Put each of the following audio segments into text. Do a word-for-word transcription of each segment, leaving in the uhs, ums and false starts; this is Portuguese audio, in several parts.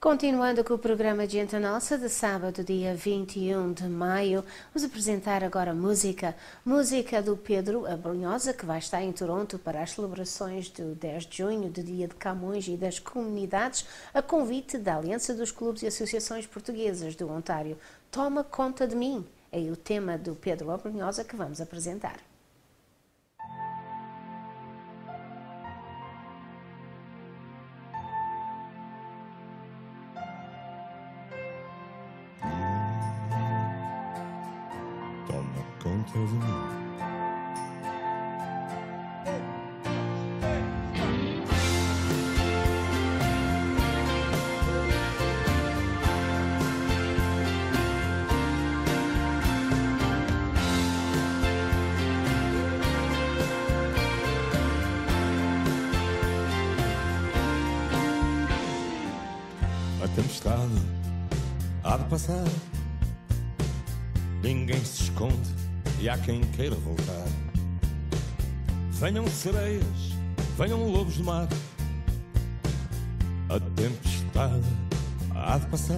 Continuando com o programa Gente Nossa de sábado, dia vinte e um de maio, vamos apresentar agora música. Música do Pedro Abrunhosa, que vai estar em Toronto para as celebrações do dez de junho, do Dia de Camões e das Comunidades, a convite da Aliança dos Clubes e Associações Portuguesas do Ontário. Toma conta de mim. É o tema do Pedro Abrunhosa que vamos apresentar. Toma conta de mim. A tempestade há de passar. Ninguém se esconde e há quem queira voltar. Venham sereias, venham lobos do mar. A tempestade há de passar.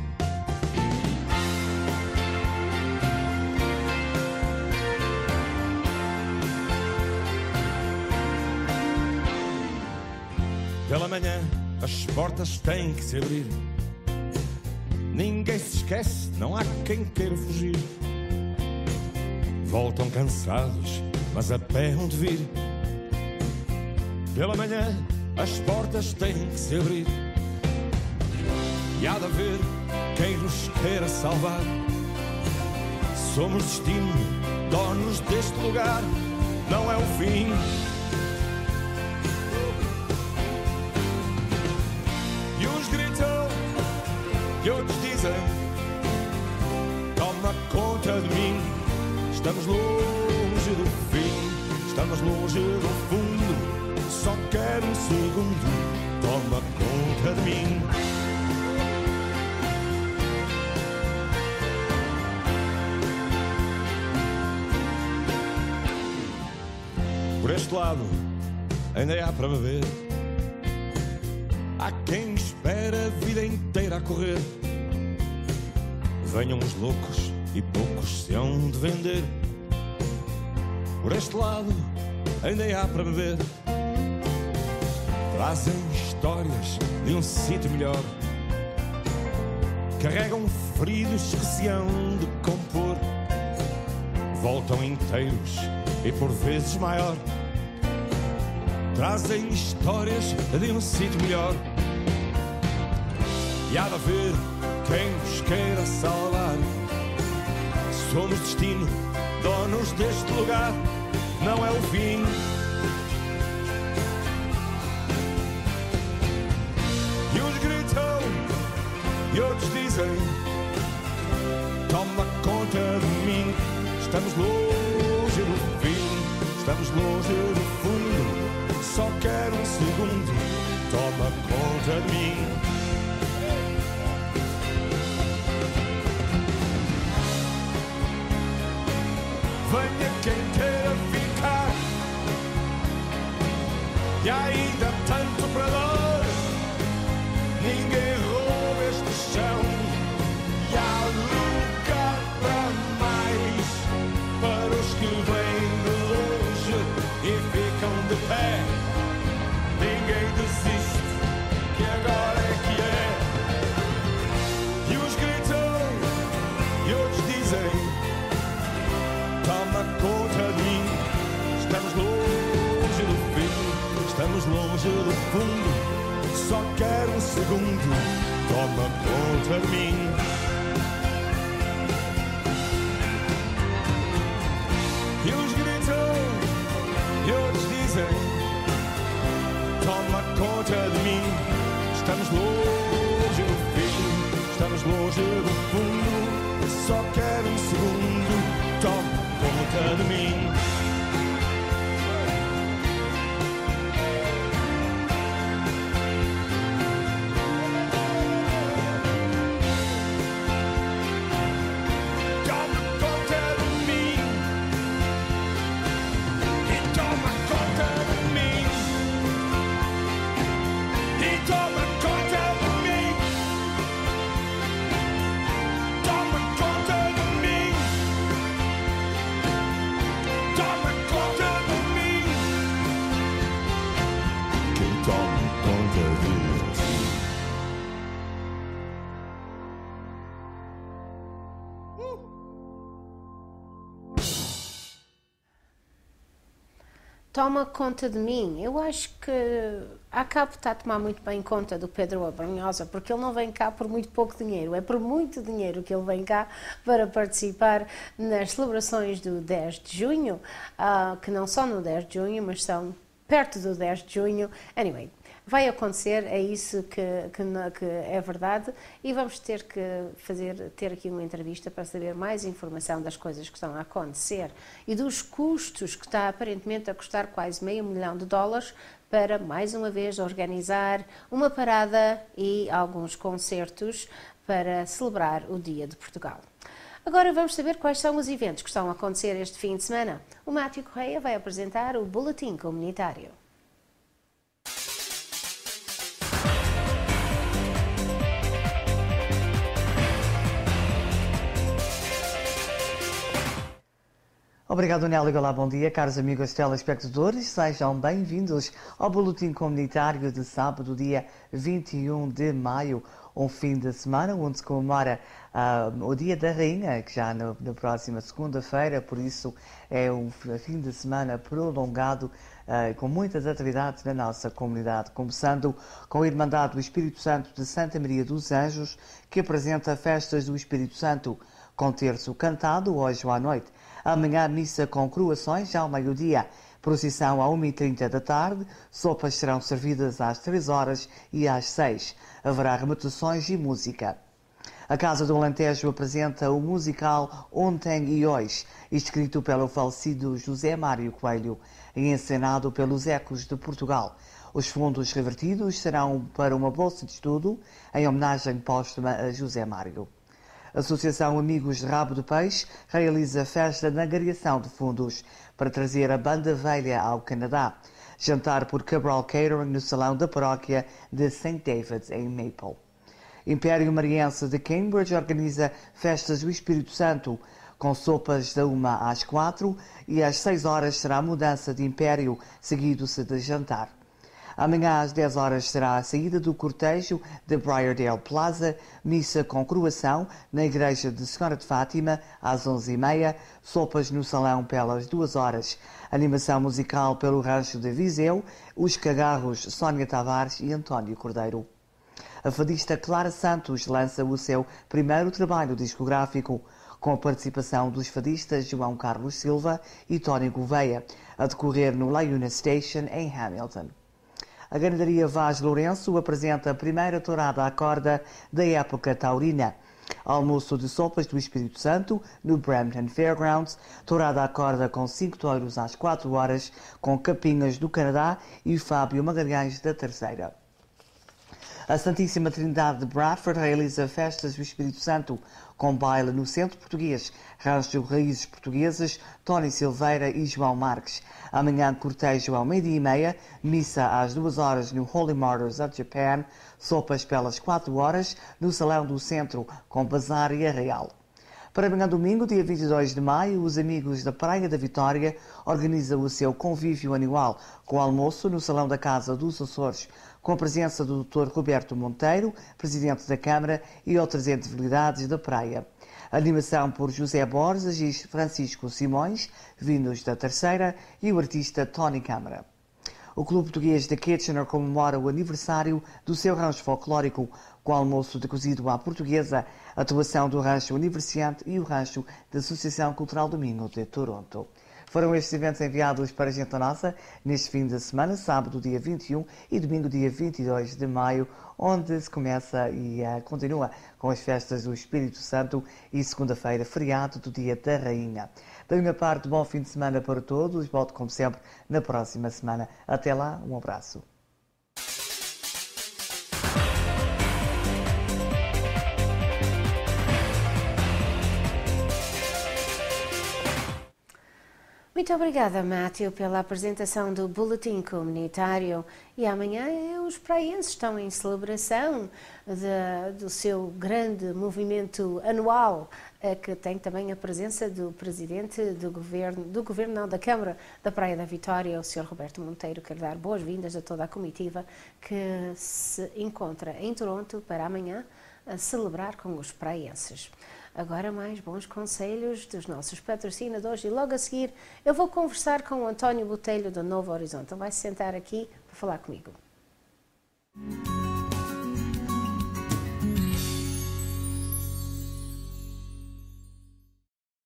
Pela manhã as portas têm que se abrir. Ninguém se esquece, não há quem queira fugir. Voltam cansados, mas a pé hão de vir. Pela manhã as portas têm que se abrir. E há de haver quem nos queira salvar. Somos destino, donos deste lugar. Não é o fim. E uns gritam e outros dizem: toma conta de mim. Estamos longe do fim, estamos longe do fundo. Só quero um segundo, toma conta de mim. Por este lado ainda há para beber. Há quem espera a vida inteira a correr. Venham os loucos e poucos se hão de vender. Por este lado ainda há para beber. Trazem histórias de um sítio melhor. Carregam feridos que se hão de compor. Voltam inteiros e por vezes maior. Trazem histórias de um sítio melhor. E há de haver quem nos queira salvar. Somos destino, donos deste lugar. Não é o fim. E uns gritam e outros dizem: toma conta de mim. Estamos longe do fim, estamos longe do fundo. Só quero um segundo, toma conta de mim. Venha quem queira ficar. E ainda tanto para dar. Ninguém rouba este chão. E há lugar para mais. Para os que vêm de longe e ficam de pé. Ninguém desiste, que agora é que é. E uns gritam e outros dizem: toma conta de mim. Estamos longe do fim, estamos longe do fundo. Só quero um segundo, toma conta de mim. E uns gritam e outros dizem: toma conta de mim. Estamos longe do fim, estamos longe do fundo. Só quero um segundo, toma conta de mim. Toma conta de mim. E toma conta de mim. E toma conta de mim. toma conta de mim. Eu acho que a CAP está a tomar muito bem conta do Pedro Abrunhosa, porque ele não vem cá por muito pouco dinheiro, é por muito dinheiro que ele vem cá para participar nas celebrações do dez de junho, uh, que não são no dez de junho, mas são perto do dez de junho. Anyway, vai acontecer, é isso que, que, que é verdade, e vamos ter que fazer, ter aqui uma entrevista para saber mais informação das coisas que estão a acontecer e dos custos que está aparentemente a custar quase meio milhão de dólares para, mais uma vez, organizar uma parada e alguns concertos para celebrar o Dia de Portugal. Agora vamos saber quais são os eventos que estão a acontecer este fim de semana. O Mátio Correia vai apresentar o Boletim Comunitário. Obrigado, Nélia. Olá, bom dia, caros amigos telespectadores. Sejam bem-vindos ao Boletim Comunitário de sábado, dia vinte e um de maio, um fim de semana onde se comemora uh, o Dia da Rainha, que já na, na próxima segunda-feira, por isso é um fim de semana prolongado, uh, com muitas atividades na nossa comunidade, começando com a Irmandade do Espírito Santo de Santa Maria dos Anjos, que apresenta festas do Espírito Santo, com terço cantado hoje à noite. Amanhã, missa com coroações, já ao meio-dia. Procissão à uma e trinta da tarde. Sopas serão servidas às três horas e às seis. Haverá remetações e música. A Casa do Alentejo apresenta o musical Ontem e Hoje, escrito pelo falecido José Mário Coelho e encenado pelos Ecos de Portugal. Os fundos revertidos serão para uma bolsa de estudo em homenagem póstuma a José Mário. A Associação Amigos de Rabo de Peixe realiza festa de angariação de fundos para trazer a banda velha ao Canadá. Jantar por Cabral Catering no Salão da Paróquia de Saint David's, em Maple. Império Mariense de Cambridge organiza festas do Espírito Santo, com sopas da uma às quatro e às seis horas será a mudança de império, seguido-se de jantar. Amanhã às dez horas será a saída do cortejo de Briardale Plaza, missa com coroação na Igreja de Senhora de Fátima às onze e meia, sopas no salão pelas duas horas, animação musical pelo Rancho de Viseu, os Cagarros Sónia Tavares e António Cordeiro. A fadista Clara Santos lança o seu primeiro trabalho discográfico, com a participação dos fadistas João Carlos Silva e Tony Gouveia, a decorrer no Laguna Station, em Hamilton. A Ganadaria Vaz Lourenço apresenta a primeira tourada à corda da época taurina. Almoço de sopas do Espírito Santo, no Brampton Fairgrounds, tourada à corda com cinco touros às quatro horas, com Capinhas do Canadá e Fábio Magalhães da Terceira. A Santíssima Trindade de Bradford realiza festas do Espírito Santo, com baile no Centro Português, Rancho Raízes Portuguesas, Tony Silveira e João Marques. Amanhã, cortejo ao meio-dia e meia, missa às duas horas no Holy Martyrs of Japan, sopas pelas quatro horas no Salão do Centro, com bazar e arraial. Para amanhã domingo, dia vinte e dois de maio, os amigos da Praia da Vitória organizam o seu convívio anual, com almoço no Salão da Casa dos Açores, com a presença do doutor Roberto Monteiro, presidente da Câmara, e outras entidades da praia. Animação por José Borges e Francisco Simões, vindos da Terceira, e o artista Tony Câmara. O Clube Português de Kitchener comemora o aniversário do seu rancho folclórico, com almoço de cozido à portuguesa, atuação do Rancho Universiante e o Rancho da Associação Cultural do Minho de Toronto. Foram estes eventos enviados para a gente nossa neste fim de semana, sábado, dia vinte e um e domingo, dia vinte e dois de maio, onde se começa e uh, continua com as festas do Espírito Santo e segunda-feira, feriado do Dia da Rainha. Da minha parte, bom fim de semana para todos. Volto, como sempre, na próxima semana. Até lá, um abraço. Muito obrigada, Mátio, pela apresentação do Boletim Comunitário. E amanhã os praienses estão em celebração de, do seu grande movimento anual, que tem também a presença do Presidente do Governo, do Governo não, da Câmara da Praia da Vitória, o senhor Roberto Monteiro. Quero dar boas-vindas a toda a comitiva que se encontra em Toronto para amanhã a celebrar com os praienses. Agora mais bons conselhos dos nossos patrocinadores e logo a seguir eu vou conversar com o António Botelho do Novo Horizonte. Ele vai se sentar aqui para falar comigo.